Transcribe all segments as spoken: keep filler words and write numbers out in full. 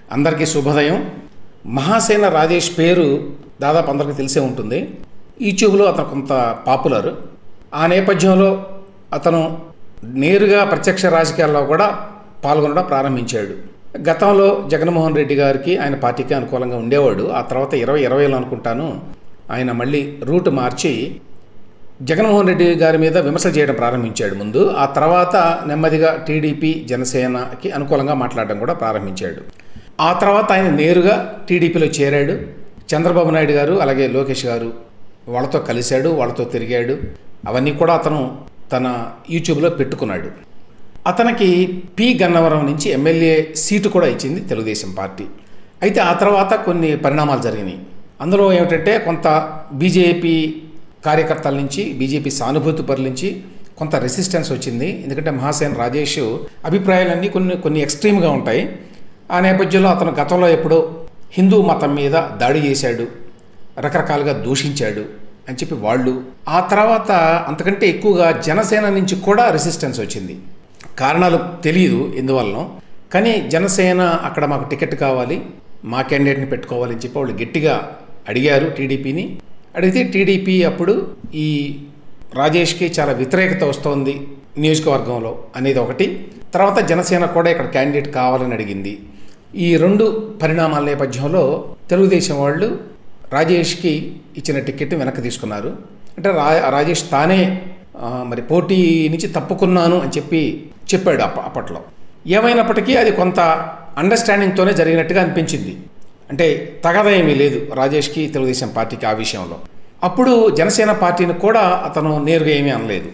అందరికీ శుభోదయం. మహాసేన రాజేష్ పేరు దాదాపు అందరికీ తెలిసే ఉంటుంది. యూట్యూబ్లో అతను కొంత పాపులర్. ఆ నేపథ్యంలో అతను నేరుగా ప్రత్యక్ష రాజకీయాల్లో కూడా పాల్గొనడం ప్రారంభించాడు. గతంలో జగన్మోహన్ రెడ్డి గారికి ఆయన పార్టీకి అనుకూలంగా ఉండేవాడు. ఆ తర్వాత ఇరవై ఇరవైలో అనుకుంటాను ఆయన మళ్ళీ రూట్ మార్చి జగన్మోహన్ రెడ్డి గారి మీద విమర్శలు చేయడం ప్రారంభించాడు ముందు. ఆ తర్వాత నెమ్మదిగా టీడీపీ జనసేనకి అనుకూలంగా మాట్లాడడం కూడా ప్రారంభించాడు. ఆ తర్వాత ఆయన నేరుగా టీడీపీలో చేరాడు. చంద్రబాబు నాయుడు గారు అలాగే లోకేష్ గారు వాళ్ళతో కలిశాడు, వాళ్ళతో తిరిగాడు. అవన్నీ కూడా అతను తన యూట్యూబ్లో పెట్టుకున్నాడు. అతనికి పి గన్నవరం నుంచి ఎమ్మెల్యే సీటు కూడా ఇచ్చింది తెలుగుదేశం పార్టీ. అయితే ఆ తర్వాత కొన్ని పరిణామాలు జరిగినాయి. అందులో ఏమిటంటే కొంత బీజేపీ కార్యకర్తల నుంచి, బీజేపీ సానుభూతి పరుల నుంచి కొంత రెసిస్టెన్స్ వచ్చింది. ఎందుకంటే మహాసేన రాజేష్ అభిప్రాయాలన్నీ కొన్ని కొన్ని ఎక్స్ట్రీమ్గా ఉంటాయి. ఆ నేపథ్యంలో అతను గతంలో ఎప్పుడో హిందూ మతం మీద దాడి చేశాడు, రకరకాలుగా దూషించాడు అని చెప్పి వాళ్ళు, ఆ తర్వాత అంతకంటే ఎక్కువగా జనసేన నుంచి కూడా రెసిస్టెన్స్ వచ్చింది. కారణాలు తెలియదు ఎందువలన, కానీ జనసేన అక్కడ మాకు టికెట్ కావాలి, మా క్యాండిడేట్ని పెట్టుకోవాలని చెప్పి వాళ్ళు గట్టిగా అడిగారు టీడీపీని. అడిగితే టీడీపీ అప్పుడు ఈ రాజేష్కి చాలా వ్యతిరేకత వస్తోంది నియోజకవర్గంలో అనేది ఒకటి. తర్వాత జనసేన కూడా ఇక్కడ క్యాండిడేట్ కావాలని అడిగింది. ఈ రెండు పరిణామాల నేపథ్యంలో తెలుగుదేశం వాళ్ళు రాజేష్కి ఇచ్చిన టికెట్ వెనక్కి తీసుకున్నారు. అంటే రా రాజేష్ తానే మరి పోటీ నుంచి తప్పుకున్నాను అని చెప్పి చెప్పాడు అప్ప అప్పట్లో. ఏమైనప్పటికీ అది కొంత అండర్స్టాండింగ్తోనే జరిగినట్టుగా అనిపించింది. అంటే తగదా ఏమీ లేదు రాజేష్కి తెలుగుదేశం పార్టీకి ఆ విషయంలో. అప్పుడు జనసేన పార్టీని కూడా అతను నేరుగా ఏమీ అనలేదు.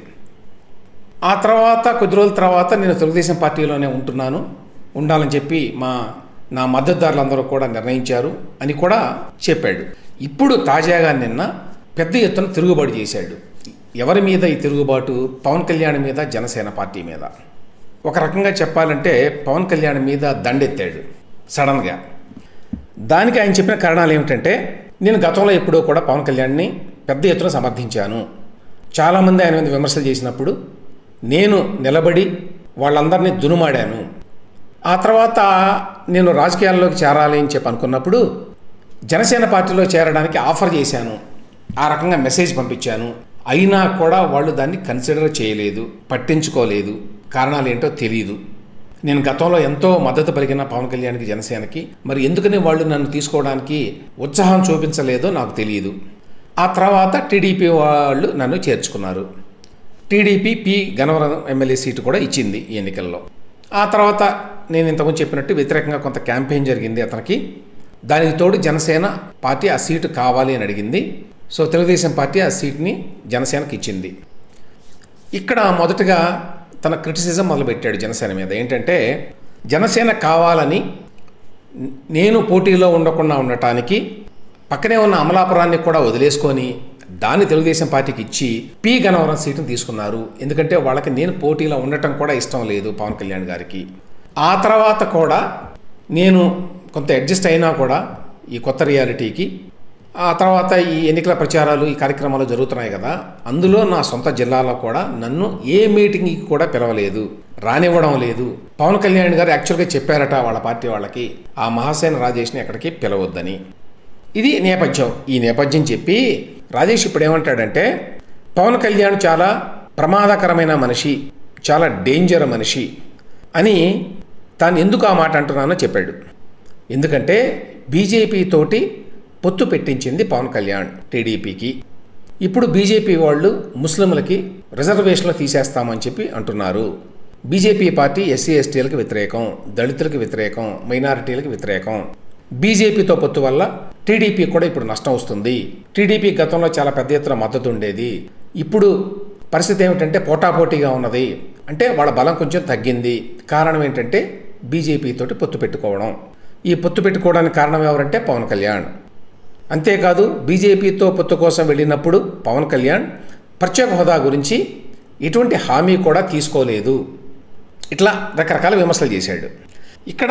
ఆ తర్వాత కొద్ది రోజుల తర్వాత నేను తెలుగుదేశం పార్టీలోనే ఉంటున్నాను, ఉండాలని చెప్పి మా నా మద్దతుదారులందరూ కూడా నిర్ణయించారు అని కూడా చెప్పాడు. ఇప్పుడు తాజాగా నిన్న పెద్ద ఎత్తున తిరుగుబాటు చేశాడు. ఎవరి మీద ఈ తిరుగుబాటు? పవన్ కళ్యాణ్ మీద, జనసేన పార్టీ మీద. ఒక రకంగా చెప్పాలంటే పవన్ కళ్యాణ్ మీద దండెత్తాడు సడన్గా. దానికి ఆయన చెప్పిన కారణాలు ఏమిటంటే, నేను గతంలో ఎప్పుడో కూడా పవన్ కళ్యాణ్ని పెద్ద ఎత్తున సమర్థించాను. చాలామంది ఆయన మీద విమర్శలు చేసినప్పుడు నేను నిలబడి వాళ్ళందరినీ దునుమాడాను. ఆ తర్వాత నేను రాజకీయాల్లోకి చేరాలి అని చెప్పి అనుకున్నప్పుడు జనసేన పార్టీలో చేరడానికి ఆఫర్ చేశాను, ఆ రకంగా మెసేజ్ పంపించాను. అయినా కూడా వాళ్ళు దాన్ని కన్సిడర్ చేయలేదు, పట్టించుకోలేదు. కారణాలు ఏంటో తెలియదు. నేను గతంలో ఎంతో మద్దతు పలికిన పవన్ కళ్యాణ్కి, జనసేనకి, మరి ఎందుకని వాళ్ళు నన్ను తీసుకోవడానికి ఉత్సాహం చూపించలేదో నాకు తెలియదు. ఆ తర్వాత టీడీపీ వాళ్ళు నన్ను చేర్చుకున్నారు. TDP P Gannavaram MLA seat కూడా ఇచ్చింది ఈ ఎన్నికల్లో. ఆ తర్వాత నేను ఇంతకుముందు చెప్పినట్టు వ్యతిరేకంగా కొంత క్యాంపెయిన్ జరిగింది అతనికి. దానికి తోడు జనసేన పార్టీ ఆ సీటు కావాలి అని అడిగింది. సో తెలుగుదేశం పార్టీ ఆ సీట్ని జనసేనకి ఇచ్చింది. ఇక్కడ మొదటగా తన క్రిటిసిజం మొదలుపెట్టాడు జనసేన మీద. ఏంటంటే, జనసేన కావాలని నేను పోటీలో ఉండకుండా ఉండటానికి పక్కనే ఉన్న అమలాపురాన్ని కూడా వదిలేసుకొని దాన్ని తెలుగుదేశం పార్టీకి ఇచ్చి పి గన్నవరం సీటును తీసుకున్నారు. ఎందుకంటే వాళ్ళకి నేను పోటీలో ఉండటం కూడా ఇష్టం లేదు పవన్ కళ్యాణ్ గారికి. ఆ తర్వాత కూడా నేను కొంత అడ్జస్ట్ అయినా కూడా ఈ కొత్త రియాలిటీకి, ఆ తర్వాత ఈ ఎన్నికల ప్రచారాలు, ఈ కార్యక్రమాలు జరుగుతున్నాయి కదా, అందులో నా సొంత జిల్లాలో కూడా నన్ను ఏ మీటింగ్కి కూడా పిలవలేదు, రానివ్వడం లేదు. పవన్ కళ్యాణ్ గారు యాక్చువల్గా చెప్పారట వాళ్ళ పార్టీ వాళ్ళకి, ఆ మహాసేన రాజేష్ని ఎక్కడికి పిలవద్దని. ఇది నేపథ్యం. ఈ నేపథ్యం చెప్పి రాజేష్ ఇప్పుడు ఏమంటాడంటే, పవన్ కళ్యాణ్ చాలా ప్రమాదకరమైన మనిషి, చాలా డేంజర్ మనిషి అని తాను ఎందుకు ఆ మాట అంటున్నానో చెప్పాడు. ఎందుకంటే బీజేపీ తోటి పొత్తు పెట్టించింది పవన్ కళ్యాణ్ టీడీపీకి. ఇప్పుడు బీజేపీ వాళ్ళు ముస్లింలకి రిజర్వేషన్లు తీసేస్తామని చెప్పి అంటున్నారు. బీజేపీ పార్టీ ఎస్సీ ఎస్టీలకు వ్యతిరేకం, దళితులకు వ్యతిరేకం, మైనారిటీలకు వ్యతిరేకం. బీజేపీతో పొత్తు వల్ల టీడీపీ కూడా ఇప్పుడు నష్టం వస్తుంది. టీడీపీ గతంలో చాలా పెద్ద ఎత్తున మద్దతు ఉండేది. ఇప్పుడు పరిస్థితి ఏమిటంటే పోటాపోటీగా ఉన్నది. అంటే వాళ్ళ బలం కొంచెం తగ్గింది. కారణం ఏంటంటే బీజేపీ తోటి పొత్తు పెట్టుకోవడం. ఈ పొత్తు పెట్టుకోవడానికి కారణం ఎవరంటే పవన్ కళ్యాణ్. అంతేకాదు బీజేపీతో పొత్తు కోసం వెళ్ళినప్పుడు పవన్ కళ్యాణ్ ప్రత్యేక హోదా గురించి ఎటువంటి హామీ కూడా తీసుకోలేదు. ఇట్లా రకరకాల విమర్శలు చేశాడు. ఇక్కడ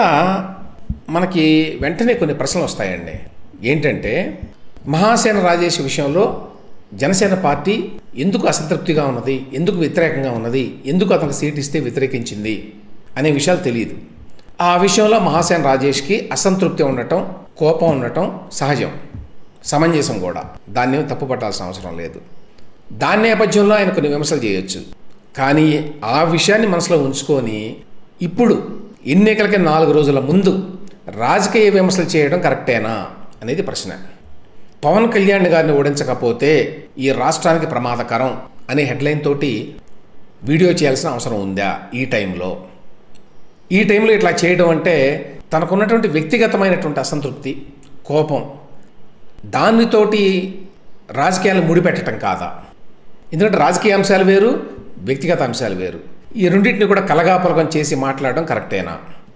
మనకి వెంటనే కొన్ని ప్రశ్నలు వస్తాయండి. ఏంటంటే, మహాసేన రాజేష్ విషయంలో జనసేన పార్టీ ఎందుకు అసంతృప్తిగా ఉన్నది, ఎందుకు వ్యతిరేకంగా ఉన్నది, ఎందుకు అతనికి సీట్ ఇస్తే వ్యతిరేకించింది అనే విషయాలు తెలియదు. ఆ విషయంలో మహాసేన రాజేష్కి అసంతృప్తి ఉండటం, కోపం ఉండటం సహజం, సమంజసం కూడా. దాన్ని తప్పుపట్టాల్సిన అవసరం లేదు. దాని నేపథ్యంలో ఆయన కొన్ని విమర్శలు చేయొచ్చు. కానీ ఆ విషయాన్ని మనసులో ఉంచుకొని ఇప్పుడు ఎన్నికలకి నాలుగు రోజుల ముందు రాజకీయ విమర్శలు చేయడం కరెక్టేనా అనేది ప్రశ్న. పవన్ కళ్యాణ్ గారిని ఓడించకపోతే ఈ రాష్ట్రానికి ప్రమాదకరం అనే హెడ్లైన్ తోటి వీడియో చేయాల్సిన అవసరం ఉందా ఈ టైంలో? ఈ టైంలో ఇట్లా చేయడం అంటే తనకున్నటువంటి వ్యక్తిగతమైనటువంటి అసంతృప్తి, కోపం, దానితోటి రాజకీయాలు ముడిపెట్టడం కాదా? ఎందుకంటే రాజకీయ అంశాలు వేరు, వ్యక్తిగత అంశాలు వేరు. ఈ రెండింటిని కూడా కలగాపులగం చేసి మాట్లాడడం కరెక్టేనా?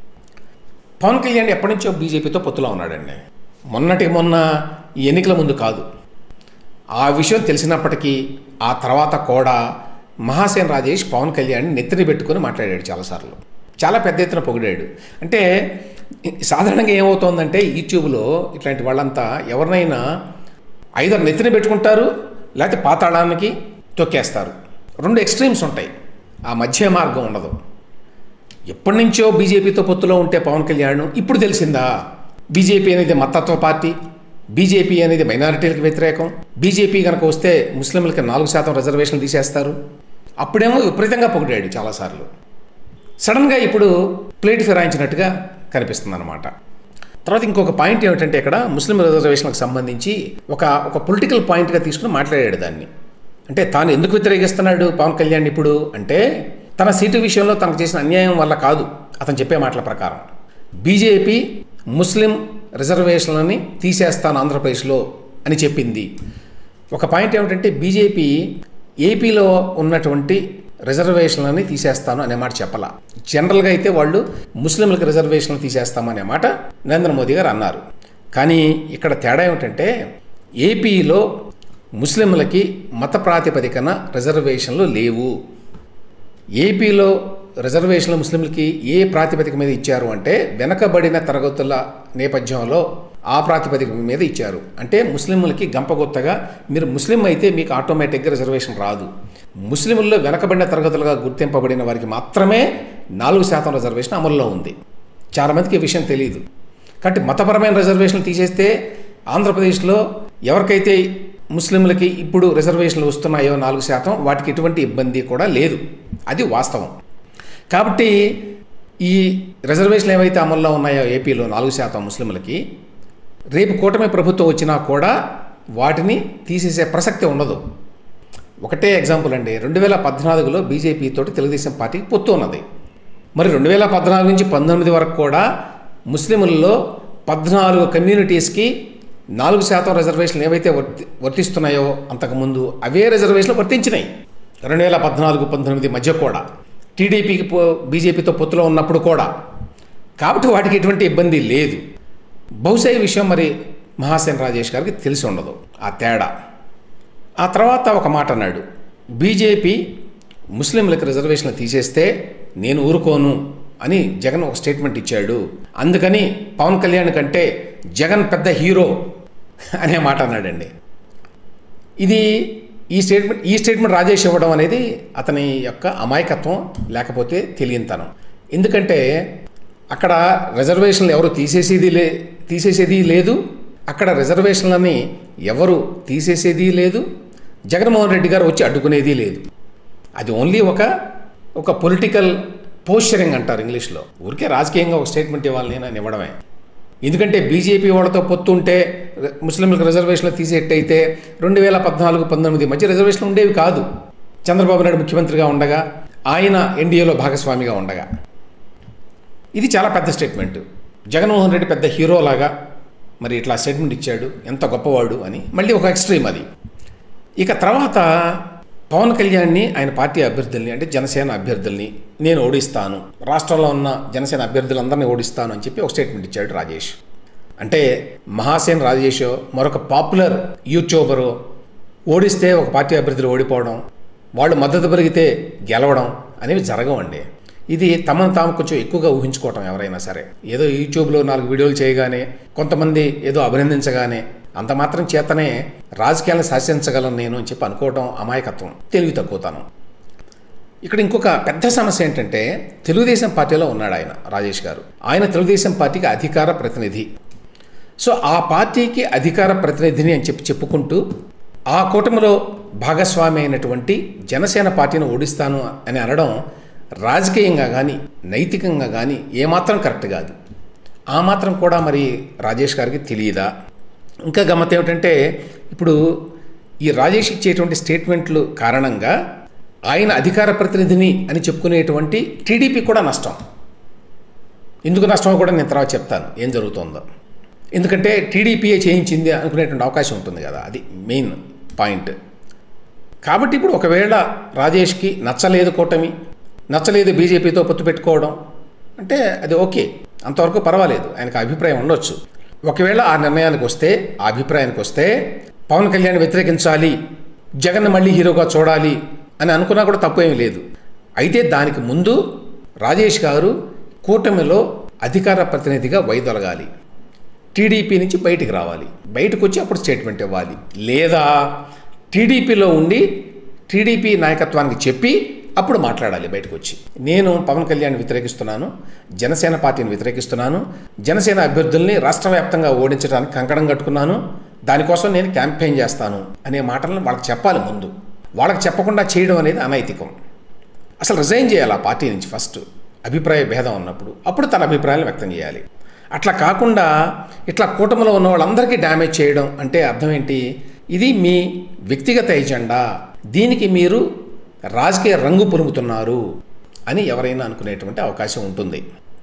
పవన్ కళ్యాణ్ ఎప్పటి నుంచో బీజేపీతో పొత్తులో ఉన్నాడండి. మొన్నటికి మొన్న ఈ ఎన్నికల ముందు కాదు. ఆ విషయం తెలిసినప్పటికీ ఆ తర్వాత కూడా మహాసేన రాజేష్ పవన్ కళ్యాణ్ని నెత్తిని పెట్టుకొని మాట్లాడాడు చాలాసార్లు. చాలా పెద్ద ఎత్తున పొగిడాడు. అంటే సాధారణంగా ఏమవుతోందంటే యూట్యూబ్లో ఇట్లాంటి వాళ్ళంతా ఎవరినైనా ఐదర్ నెత్తిని పెట్టుకుంటారు, లేకపోతే పాతాళానికి తొక్కేస్తారు. రెండు ఎక్స్ట్రీమ్స్ ఉంటాయి, ఆ మధ్య మార్గం ఉండదు. ఎప్పటి నుంచో బీజేపీతో పొత్తులో ఉంటే పవన్ కళ్యాణ్ ఇప్పుడు తెలిసిందా బీజేపీ అనేది మతత్వ పార్టీ, బీజేపీ అనేది మైనారిటీలకు వ్యతిరేకం, బీజేపీ కనుక వస్తే ముస్లింలకి నాలుగు శాతం రిజర్వేషన్లు తీసేస్తారు? అప్పుడేమో విపరీతంగా పొగిడాడు చాలాసార్లు. సడన్గా ఇప్పుడు ప్లేట్ ఫిరాయించినట్టుగా కనిపిస్తుంది అన్నమాట. తర్వాత ఇంకొక పాయింట్ ఏమిటంటే ఇక్కడ ముస్లిం రిజర్వేషన్లకు సంబంధించి ఒక ఒక పొలిటికల్ పాయింట్గా తీసుకుని మాట్లాడాడు దాన్ని. అంటే తాను ఎందుకు వ్యతిరేకిస్తున్నాడు పవన్ కళ్యాణ్ ఇప్పుడు అంటే తన సీటు విషయంలో తనకు చేసిన అన్యాయం వల్ల కాదు. అతను చెప్పే మాటల ప్రకారం బీజేపీ ముస్లిం రిజర్వేషన్లని తీసేస్తాను ఆంధ్రప్రదేశ్లో అని చెప్పింది. ఒక పాయింట్ ఏమిటంటే బీజేపీ ఏపీలో ఉన్నటువంటి రిజర్వేషన్లని తీసేస్తాను అనే మాట చెప్పాల. జనరల్గా అయితే వాళ్ళు ముస్లింలకు రిజర్వేషన్లు తీసేస్తామనే మాట నరేంద్ర మోదీ గారు అన్నారు. కానీ ఇక్కడ తేడా ఏమిటంటే ఏపీలో ముస్లింలకి మత ప్రాతిపదికన రిజర్వేషన్లు లేవు. ఏపీలో రిజర్వేషన్లు ముస్లింలకి ఏ ప్రాతిపదిక మీద ఇచ్చారు అంటే వెనకబడిన తరగతుల నేపథ్యంలో ఆ ప్రాతిపదిక మీద ఇచ్చారు. అంటే ముస్లింలకి గంపగొత్తగా మీరు ముస్లిం అయితే మీకు ఆటోమేటిక్గా రిజర్వేషన్ రాదు. ముస్లింల్లో వెనకబడిన తరగతులుగా గుర్తింపబడిన వారికి మాత్రమే నాలుగు శాతం రిజర్వేషన్ అమల్లో ఉంది. చాలామందికి ఈ విషయం తెలియదు. కాబట్టి మతపరమైన రిజర్వేషన్లు తీసేస్తే ఆంధ్రప్రదేశ్లో ఎవరికైతే ముస్లింలకి ఇప్పుడు రిజర్వేషన్లు వస్తున్నాయో నాలుగు శాతం వాటికి ఎటువంటి ఇబ్బంది కూడా లేదు. అది వాస్తవం. కాబట్టి ఈ రిజర్వేషన్లు ఏవైతే అమల్లో ఉన్నాయో ఏపీలో నాలుగు శాతం ముస్లింలకి రేపు కూటమి ప్రభుత్వం వచ్చినా కూడా వాటిని తీసేసే ప్రసక్తి ఉండదు. ఒకటే ఎగ్జాంపుల్ అండి, రెండు వేల పద్నాలుగులో బీజేపీ తోటి తెలుగుదేశం పార్టీకి పొత్తు ఉన్నది. మరి రెండు వేల పద్నాలుగు నుంచి పంతొమ్మిది వరకు కూడా ముస్లింలలో పద్నాలుగు కమ్యూనిటీస్కి నాలుగు శాతం రిజర్వేషన్లు ఏవైతే వర్తి వర్తిస్తున్నాయో అంతకుముందు అవే రిజర్వేషన్లు వర్తించినాయి. రెండు వేల పద్నాలుగు పంతొమ్మిది మధ్య కూడా టీడీపీకి పో బీజేపీతో పొత్తులో ఉన్నప్పుడు కూడా. కాబట్టి వాటికి ఎటువంటి ఇబ్బంది లేదు. బహుశా ఈ విషయం మరి మహాసేన రాజేష్ గారికి తెలిసి ఉండదు ఆ తేడా. ఆ తర్వాత ఒక మాట అన్నాడు, బీజేపీ ముస్లింలకు రిజర్వేషన్లు తీసేస్తే నేను ఊరుకోను అని జగన్ ఒక స్టేట్మెంట్ ఇచ్చాడు. అందుకని పవన్ కళ్యాణ్ కంటే జగన్ పెద్ద హీరో అనే మాట అన్నాడండి. ఇది ఈ స్టేట్మెంట్ ఈ స్టేట్మెంట్ రాజేష్ ఇవ్వడం అనేది అతని యొక్క అమాయకత్వం లేకపోతే తెలియనితనం. ఎందుకంటే అక్కడ రిజర్వేషన్లు ఎవరు తీసేసేది లే తీసేసేది లేదు అక్కడ రిజర్వేషన్లని ఎవరు తీసేసేది లేదు. జగన్మోహన్ రెడ్డి గారు వచ్చి అడ్డుకునేది లేదు. అది ఓన్లీ ఒక ఒక పొలిటికల్ పోస్చరింగ్ అంటారు ఇంగ్లీష్లో. ఊరికే రాజకీయంగా ఒక స్టేట్మెంట్ ఇవ్వాలి నేను ఇవ్వడమే. ఎందుకంటే బీజేపీ వాళ్ళతో పొత్తుంటే ముస్లింలకు రిజర్వేషన్లు తీసేట్టయితే రెండు వేల పద్నాలుగు పంతొమ్మిది మధ్య రిజర్వేషన్లు ఉండేవి కాదు. చంద్రబాబు నాయుడు ముఖ్యమంత్రిగా ఉండగా, ఆయన ఎన్డీఏలో భాగస్వామిగా ఉండగా. ఇది చాలా పెద్ద స్టేట్మెంట్. జగన్మోహన్ రెడ్డి పెద్ద హీరోలాగా మరి ఇట్లా స్టేట్మెంట్ ఇచ్చాడు, ఎంత గొప్పవాడు అని. మళ్ళీ ఒక ఎక్స్ట్రీమ్ అది. ఇక తర్వాత పవన్ కళ్యాణ్ని ఆయన పార్టీ అభ్యర్థుల్ని అంటే జనసేన అభ్యర్థుల్ని నేను ఓడిస్తాను, రాష్ట్రంలో ఉన్న జనసేన అభ్యర్థులందరినీ ఓడిస్తాను అని చెప్పి ఒక స్టేట్మెంట్ ఇచ్చాడు రాజేష్. అంటే మహాసేన రాజేష్ మరొక పాపులర్ యూట్యూబరు ఓడిస్తే ఒక పార్టీ అభ్యర్థులు ఓడిపోవడం, వాళ్ళు మద్దతు పెరిగితే గెలవడం అనేవి జరగవండి. ఇది తమను తాము కొంచెం ఎక్కువగా ఊహించుకోవటం. ఎవరైనా సరే ఏదో యూట్యూబ్లో నాలుగు వీడియోలు చేయగానే, కొంతమంది ఏదో అభినందించగానే అంత మాత్రం చేతనే రాజకీయాలను శాసించగలను నేను అని చెప్పి అనుకోవడం అమాయకత్వం, తెలివి తక్కువతనం. ఇక్కడ ఇంకొక పెద్ద సమస్య ఏంటంటే తెలుగుదేశం పార్టీలో ఉన్నాడు ఆయన రాజేష్ గారు. ఆయన తెలుగుదేశం పార్టీకి అధికార ప్రతినిధి. సో ఆ పార్టీకి అధికార ప్రతినిధిని అని చెప్పి చెప్పుకుంటూ ఆ కూటమిలో భాగస్వామి అయినటువంటి జనసేన పార్టీని ఓడిస్తాను అని అనడం రాజకీయంగా కానీ నైతికంగా కానీ ఏమాత్రం కరెక్ట్ కాదు. ఆ మాత్రం కూడా మరి రాజేష్ గారికి తెలియదా? ఇంకా గమ్మత్ ఏమిటంటే ఇప్పుడు ఈ రాజేష్ ఇచ్చేటువంటి స్టేట్మెంట్లు కారణంగా ఆయన అధికార ప్రతినిధిని అని చెప్పుకునేటువంటి టీడీపీ కూడా నష్టం. ఎందుకు నష్టమో కూడా నేను తర్వాత చెప్తాను ఏం జరుగుతుందో. ఎందుకంటే టీడీపీయే చేయించింది అనుకునేటువంటి అవకాశం ఉంటుంది కదా, అది మెయిన్ పాయింట్. కాబట్టి ఇప్పుడు ఒకవేళ రాజేష్కి నచ్చలేదు కూటమి, నచ్చలేదు బీజేపీతో పొత్తు పెట్టుకోవడం అంటే అది ఓకే, అంతవరకు పర్వాలేదు, ఆయనకు అభిప్రాయం ఉండొచ్చు. ఒకవేళ ఆ నిర్ణయానికి వస్తే, ఆ అభిప్రాయానికి వస్తే పవన్ కళ్యాణ్ వ్యతిరేకించాలి, జగన్ మళ్ళీ హీరోగా చూడాలి అని అనుకున్నా కూడా తప్పేమీ లేదు. అయితే దానికి ముందు రాజేష్ గారు కూటమిలో అధికార ప్రతినిధిగా వైదొలగాలి, టీడీపీ నుంచి బయటికి రావాలి, బయటకు వచ్చి అప్పుడు స్టేట్మెంట్ ఇవ్వాలి. లేదా టీడీపీలో ఉండి టీడీపీ నాయకత్వానికి చెప్పి అప్పుడు మాట్లాడాలి బయటకు వచ్చి. నేను పవన్ కళ్యాణ్ వ్యతిరేకిస్తున్నాను, జనసేన పార్టీని వ్యతిరేకిస్తున్నాను, జనసేన అభ్యర్థుల్ని రాష్ట్ర వ్యాప్తంగా ఓడించడానికి కంకణం కట్టుకున్నాను, దానికోసం నేను క్యాంపెయిన్ చేస్తాను అనే మాటలను వాళ్ళకి చెప్పాలి ముందు. వాళ్ళకి చెప్పకుండా చేయడం అనేది అనైతికం. అసలు రిజైన్ చేయాలి ఆ పార్టీ నుంచి ఫస్ట్, అభిప్రాయ భేదం ఉన్నప్పుడు, అప్పుడు తన అభిప్రాయాలను వ్యక్తం చేయాలి. అట్లా కాకుండా ఇట్లా కూటమిలో ఉన్న వాళ్ళందరికీ డ్యామేజ్ చేయడం అంటే అర్థం ఏంటి? ఇది మీ వ్యక్తిగత ఎజెండా, దీనికి మీరు రాజకీయ రంగు పులుముతున్నారు అని ఎవరైనా అనుకునేటువంటి అవకాశం ఉంటుంది.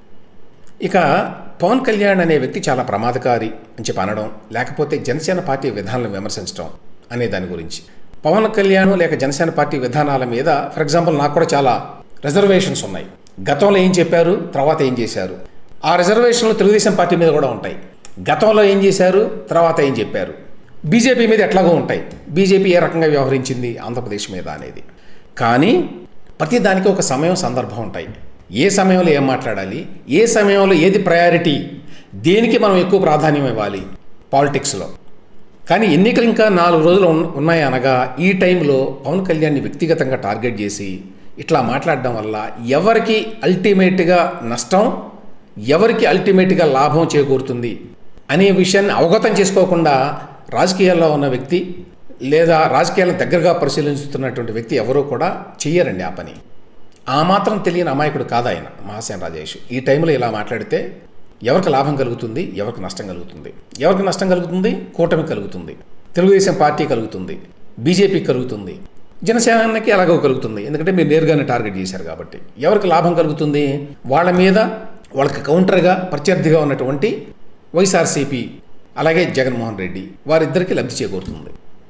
ఇక పవన్ కళ్యాణ్ అనే వ్యక్తి చాలా ప్రమాదకారి అని చెప్పి అనడం, లేకపోతే జనసేన పార్టీ విధానాలను విమర్శించడం అనే దాని గురించి. పవన్ కళ్యాణ్ లేక జనసేన పార్టీ విధానాల మీద ఫర్ ఎగ్జాంపుల్ నాకు కూడా చాలా రిజర్వేషన్స్ ఉన్నాయి. గతంలో ఏం చెప్పారు, తర్వాత ఏం చేశారు, ఆ రిజర్వేషన్లు తెలుగుదేశం పార్టీ మీద కూడా ఉంటాయి. గతంలో ఏం చేశారు, తర్వాత ఏం చెప్పారు. బీజేపీ మీద ఎట్లాగో ఉంటాయి, బీజేపీ ఏ రకంగా వ్యవహరించింది ఆంధ్రప్రదేశ్ మీద అనేది. కానీ ప్రతి దానికి ఒక సమయం సందర్భం ఉంటాయి. ఏ సమయంలో ఏం మాట్లాడాలి, ఏ సమయంలో ఏది ప్రయారిటీ, దేనికి మనం ఎక్కువ ప్రాధాన్యం ఇవ్వాలి పాలిటిక్స్లో. కానీ ఎన్నికలు ఇంకా నాలుగు రోజులు ఉన్నాయి అనగా ఈ టైంలో పవన్ కళ్యాణ్ని వ్యక్తిగతంగా టార్గెట్ చేసి ఇట్లా మాట్లాడడం వల్ల ఎవరికి అల్టిమేట్గా నష్టం, ఎవరికి అల్టిమేట్గా లాభం చేకూరుతుంది అనే విషయాన్ని అవగతం చేసుకోకుండా రాజకీయాల్లో ఉన్న వ్యక్తి లేదా రాజకీయాలను దగ్గరగా పరిశీలిస్తున్నటువంటి వ్యక్తి ఎవరూ కూడా చెయ్యరండి ఆ పని. ఆ మాత్రం తెలియని అమాయకుడు కాదు ఆయన మహాసేన రాజేష్. ఈ టైంలో ఇలా మాట్లాడితే ఎవరికి లాభం కలుగుతుంది, ఎవరికి నష్టం కలుగుతుంది? ఎవరికి నష్టం కలుగుతుంది? కూటమి కలుగుతుంది, తెలుగుదేశం పార్టీ కలుగుతుంది, బీజేపీ కలుగుతుంది, జనసేనకి ఎలాగో కలుగుతుంది. ఎందుకంటే మీరు నేరుగానే టార్గెట్ చేశారు కాబట్టి. ఎవరికి లాభం కలుగుతుంది? వాళ్ళ మీద వాళ్ళకి కౌంటర్గా ప్రత్యర్థిగా ఉన్నటువంటి వైఎస్ఆర్సీపీ అలాగే జగన్మోహన్ రెడ్డి వారిద్దరికీ లబ్ధి చేకూరుతుంది.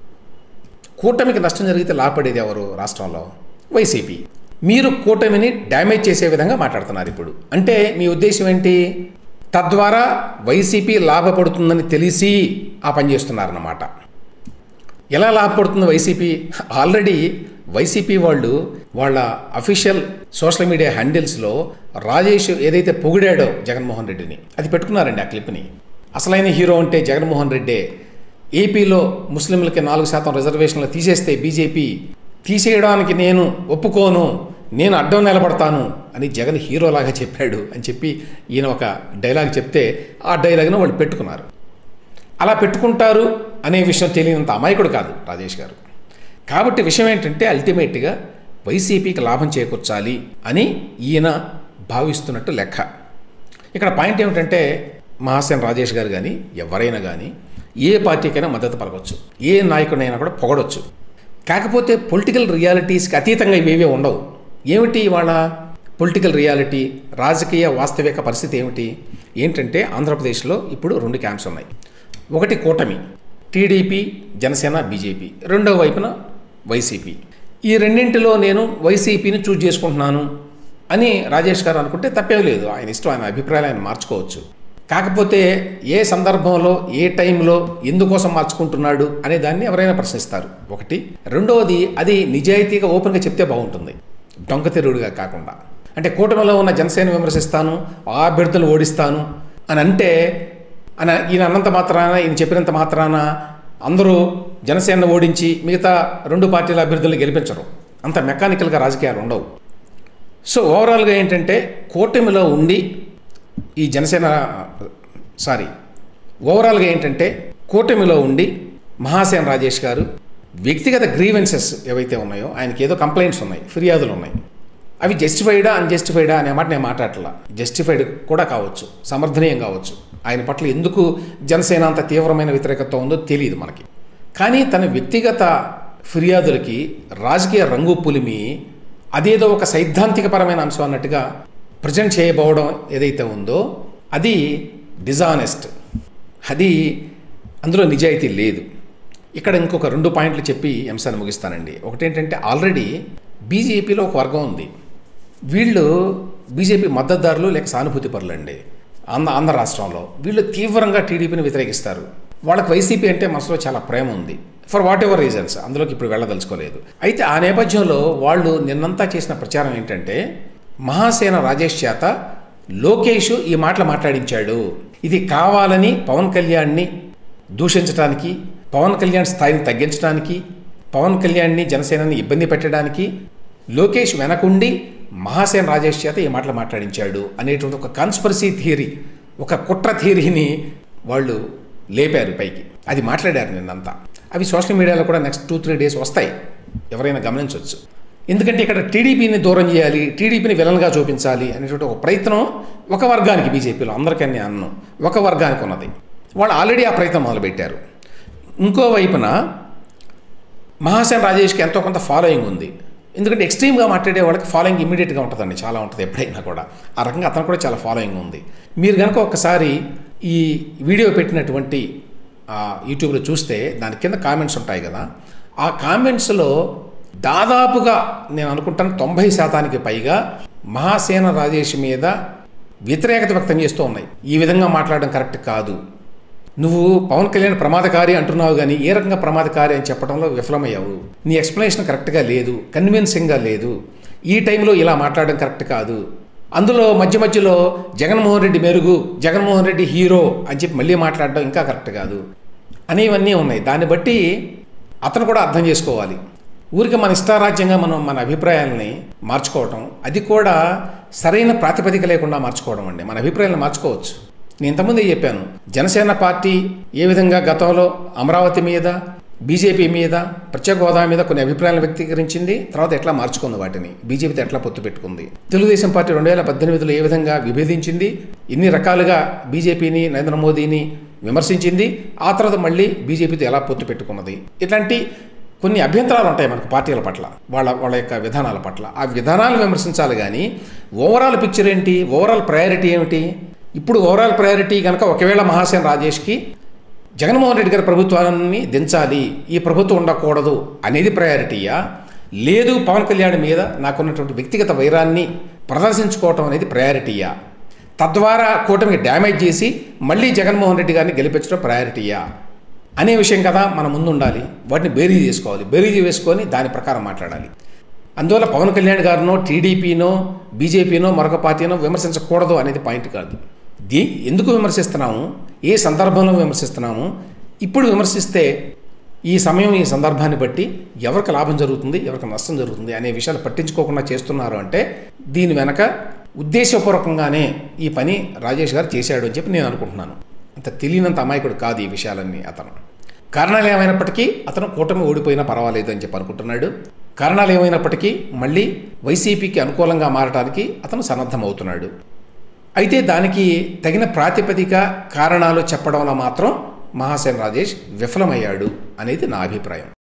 కూటమికి నష్టం జరిగితే లాభపడేది ఎవరు రాష్ట్రంలో? వైసీపీ. మీరు కూటమిని డ్యామేజ్ చేసే విధంగా మాట్లాడుతున్నారు ఇప్పుడు. అంటే మీ ఉద్దేశం ఏంటి? తద్వారా వైసీపీ లాభపడుతుందని తెలిసి ఆ పని చేస్తున్నారన్నమాట. ఎలా లాభపడుతుంది వైసీపీ? ఆల్రెడీ వైసీపీ వాళ్ళు వాళ్ళ అఫీషియల్ సోషల్ మీడియా హ్యాండిల్స్లో రాజేష్ ఏదైతే పొగిడాడో జగన్మోహన్ రెడ్డిని అది పెట్టుకున్నారండి. ఆ క్లిప్ని. అసలైన హీరో అంటే జగన్మోహన్ రెడ్డే. ఏపీలో ముస్లింలకి నాలుగు శాతం రిజర్వేషన్లు తీసేస్తే బీజేపీ తీసేయడానికి నేను ఒప్పుకోను, నేను అడ్డం నిలబడతాను అని జగన్ హీరోలాగా చెప్పాడు అని చెప్పి ఈయన ఒక డైలాగ్ చెప్తే ఆ డైలాగ్ను వాళ్ళు పెట్టుకున్నారు. అలా పెట్టుకుంటారు అనే విషయం తెలియనంత అమాయకుడు కాదు రాజేష్ గారు. కాబట్టి విషయం ఏంటంటే అల్టిమేట్గా వైసీపీకి లాభం చేకూర్చాలి అని ఈయన భావిస్తున్నట్టు లెక్క. ఇక్కడ పాయింట్ ఏమిటంటే మహాసేన రాజేష్ గారు కానీ ఎవరైనా కానీ ఏ పార్టీకైనా మద్దతు పలకొచ్చు, ఏ నాయకుడైనా కూడా పొగడొచ్చు. కాకపోతే పొలిటికల్ రియాలిటీస్కి అతీతంగా ఇవేవే ఉండవు. ఏమిటి ఇవాళ పొలిటికల్ రియాలిటీ, రాజకీయ వాస్తవిక పరిస్థితి ఏమిటి? ఏంటంటే ఆంధ్రప్రదేశ్లో ఇప్పుడు రెండు క్యాంప్స్ ఉన్నాయి. ఒకటి కూటమి, టీడీపీ, జనసేన, బీజేపీ. రెండో వైపున వైసీపీ. ఈ రెండింటిలో నేను వైసీపీని చూజ్ చేసుకుంటున్నాను అని రాజేష్ గారు అనుకుంటే తప్పేం లేదు, ఆయన ఇష్టం, ఆయన అభిప్రాయాలు ఆయన మార్చుకోవచ్చు. కాకపోతే ఏ సందర్భంలో ఏ టైంలో ఎందుకోసం మార్చుకుంటున్నాడు అనే దాన్ని ఎవరైనా ప్రశ్నిస్తారు ఒకటి. రెండవది అది నిజాయితీగా ఓపెన్గా చెప్తే బాగుంటుంది, దొంగతిరుగుడుగా కాకుండా. అంటే కూటమిలో ఉన్న జనసేన విమర్శిస్తాను, ఆ అభ్యర్థులను ఓడిస్తాను అని అంటే అని ఈయన అన్నంత మాత్రాన, ఈయన చెప్పినంత మాత్రాన అందరూ జనసేనను ఓడించి మిగతా రెండు పార్టీల అభ్యర్థులను గెలిపించరు. అంత మెకానికల్గా రాజకీయాలు ఉండవు. సో ఓవరాల్గా ఏంటంటే కూటమిలో ఉండి ఈ జనసేన సారీ ఓవరాల్గా ఏంటంటే కూటమిలో ఉండి మహాసేన రాజేష్ గారు వ్యక్తిగత గ్రీవెన్సెస్ ఏవైతే ఉన్నాయో, ఆయనకి ఏదో కంప్లైంట్స్ ఉన్నాయి, ఫిర్యాదులు ఉన్నాయి. అవి జస్టిఫైడా అన్జస్టిఫైడా అనే మాట నేను మాట్లాడట్లా. జస్టిఫైడ్ కూడా కావచ్చు, సమర్థనీయం కావచ్చు. ఆయన పట్ల ఎందుకు జనసేన అంత తీవ్రమైన వ్యతిరేకత ఉందో తెలియదు మనకి. కానీ తన వ్యక్తిగత ఫిర్యాదులకి రాజకీయ రంగు పులిమి అదేదో ఒక సైద్ధాంతికపరమైన అంశం అన్నట్టుగా ప్రజెంట్ చేయబోవడం ఏదైతే ఉందో అది డిజానెస్ట్, అది అందులో నిజాయితీ లేదు. ఇక్కడ ఇంకొక రెండు పాయింట్లు చెప్పి అంశాన్ని ముగిస్తానండి. ఒకటేంటంటే ఆల్రెడీ బీజేపీలో ఒక వర్గం ఉంది. వీళ్ళు బీజేపీ మద్దతుదారులు లేక సానుభూతి పరులు అండి. ఆంధ్ర ఆంధ్ర రాష్ట్రంలో వీళ్ళు తీవ్రంగా టీడీపీని వ్యతిరేకిస్తారు. వాళ్ళకి వైసీపీ అంటే మనసులో చాలా ప్రేమ ఉంది, ఫర్ వాట్ ఎవర్ రీజన్స్, అందులోకి ఇప్పుడు వెళ్ళదలుచుకోలేదు. అయితే ఆ నేపథ్యంలో వాళ్ళు నిన్నంతా చేసిన ప్రచారం ఏంటంటే మహాసేన రాజేష్ చేత లోకేష్ ఈ మాటలు మాట్లాడించాడు, ఇది కావాలని పవన్ కళ్యాణ్ని దూషించడానికి, పవన్ కళ్యాణ్ స్థాయిని తగ్గించడానికి, పవన్ కళ్యాణ్ని జనసేనని ఇబ్బంది పెట్టడానికి లోకేష్ వెనకుండి మహాసేన రాజేష్ చేత ఈ మాటలు మాట్లాడించాడు అనేటువంటి ఒక కాన్స్పిరసీ థియరీ, ఒక కుట్ర థియరీని వాళ్ళు లేపారు పైకి. అది మాట్లాడారు నిన్నంతా. అవి సోషల్ మీడియాలో కూడా నెక్స్ట్ టూ త్రీ డేస్ వస్తాయి, ఎవరైనా గమనించవచ్చు. ఎందుకంటే ఇక్కడ టీడీపీని దూరం చేయాలి, టీడీపీని విలన్గా చూపించాలి అనేటువంటి ఒక ప్రయత్నం ఒక వర్గానికి, బీజేపీలో అందరికీ అన్నం ఒక వర్గానికి ఉన్నది. వాళ్ళు ఆల్రెడీ ఆ ప్రయత్నం మొదలుపెట్టారు. ఇంకోవైపున మహాసేన రాజేష్కి ఎంతో కొంత ఫాలోయింగ్ ఉంది. ఎందుకంటే ఎక్స్ట్రీమ్గా మాట్లాడే వాళ్ళకి ఫాలోయింగ్ ఇమీడియట్గా ఉంటుందండి, చాలా ఉంటుంది ఎప్పుడైనా కూడా. ఆ రకంగా అతను కూడా చాలా ఫాలోయింగ్ ఉంది. మీరు కనుక ఒక్కసారి ఈ వీడియో పెట్టినటువంటి యూట్యూబ్లో చూస్తే దాని కింద కామెంట్స్ ఉంటాయి కదా, ఆ కామెంట్స్లో దాదాపుగా నేను అనుకుంటాను తొంభై శాతానికి పైగా మహాసేన రాజేష్ మీద వ్యతిరేకత వ్యక్తం చేస్తూ ఉన్నాయి. ఈ విధంగా మాట్లాడడం కరెక్ట్ కాదు, నువ్వు పవన్ కళ్యాణ్ ప్రమాదకారి అంటున్నావు కానీ ఏ రకంగా ప్రమాదకారి అని చెప్పడంలో విఫలమయ్యావు, నీ ఎక్స్ప్లెనేషన్ కరెక్ట్గా లేదు, కన్విన్సింగ్గా లేదు, ఈ టైంలో ఇలా మాట్లాడడం కరెక్ట్ కాదు, అందులో మధ్య మధ్యలో జగన్మోహన్ రెడ్డి మెరుగు, జగన్మోహన్ రెడ్డి హీరో అని చెప్పి మళ్ళీ మాట్లాడడం ఇంకా కరెక్ట్ కాదు అనేవన్నీ ఉన్నాయి. దాన్ని బట్టి అతను కూడా అర్థం చేసుకోవాలి. ఊరికి మన ఇష్టారాజ్యంగా మనం మన అభిప్రాయాలని మార్చుకోవటం, అది కూడా సరైన ప్రాతిపదిక లేకుండా మార్చుకోవడం అండి. మన అభిప్రాయాలను మార్చుకోవచ్చు. నేను ఇంతకుముందే చెప్పాను, జనసేన పార్టీ ఏ విధంగా గతంలో అమరావతి మీద, బీజేపీ మీద, ప్రత్యేక హోదా మీద కొన్ని అభిప్రాయాలను వ్యక్తీకరించింది, తర్వాత ఎట్లా మార్చుకుంది, వాటిని బీజేపీతో ఎట్లా పొత్తు పెట్టుకుంది. తెలుగుదేశం పార్టీ రెండు వేల పద్దెనిమిదిలో ఏ విధంగా విభేదించింది, ఎన్ని రకాలుగా బీజేపీని, నరేంద్ర మోదీని విమర్శించింది, ఆ తర్వాత మళ్ళీ బీజేపీతో ఎలా పొత్తు పెట్టుకున్నది. ఇట్లాంటి కొన్ని అభ్యంతరాలు ఉంటాయి మనకు పార్టీల పట్ల, వాళ్ళ వాళ్ళ యొక్క విధానాల పట్ల. ఆ విధానాలు విమర్శించాలి కానీ ఓవరాల్ పిక్చర్ ఏంటి, ఓవరాల్ ప్రయారిటీ ఏమిటి? ఇప్పుడు ఓవరాల్ ప్రయారిటీ కనుక ఒకవేళ మహాసేన రాజేష్కి జగన్మోహన్ రెడ్డి గారి ప్రభుత్వాన్ని దించాలి, ఈ ప్రభుత్వం ఉండకూడదు అనేది ప్రయారిటీయా, లేదు పవన్ కళ్యాణ్ మీద నాకున్నటువంటి వ్యక్తిగత వైరాన్ని ప్రదర్శించుకోవటం అనేది ప్రయారిటీయా, తద్వారా కూటమికి డ్యామేజ్ చేసి మళ్ళీ జగన్మోహన్ రెడ్డి గారిని గెలిపించడం ప్రయారిటీయా అనే విషయం కదా మన ముందు ఉండాలి. వాటిని బేరీజ్ చేసుకోవాలి, బేరీజ్ వేసుకొని దాని ప్రకారం మాట్లాడాలి. అందువల్ల పవన్ కళ్యాణ్ గారినో, టీడీపీనో, బీజేపీనో, మరొక పార్టీనో విమర్శించకూడదు అనేది పాయింట్ కాదు. దీ ఎందుకు విమర్శిస్తున్నాము, ఏ సందర్భంలో విమర్శిస్తున్నాము, ఇప్పుడు విమర్శిస్తే ఈ సమయం, ఈ సందర్భాన్ని బట్టి ఎవరికి లాభం జరుగుతుంది, ఎవరికి నష్టం జరుగుతుంది అనే విషయాలు పట్టించుకోకుండా చేస్తున్నారు అంటే దీని వెనక ఉద్దేశపూర్వకంగానే ఈ పని రాజేష్ గారు చేశాడు అని చెప్పి నేను అనుకుంటున్నాను. అంత తెలియనంత అమాయకుడు కాదు ఈ విషయాలన్నీ అతను. కారణాలు ఏమైనప్పటికీ అతను కూటమి ఓడిపోయినా పర్వాలేదు అని చెప్పి అనుకుంటున్నాడు. కారణాలు ఏమైనప్పటికీ మళ్ళీ వైసీపీకి అనుకూలంగా మారడానికి అతను సన్నద్ధమవుతున్నాడు. అయితే దానికి తగిన ప్రాతిపదిక కారణాలు చెప్పడంలో మాత్రం మహాసేన రాజేష్ విఫలమయ్యాడు అనేది నా అభిప్రాయం.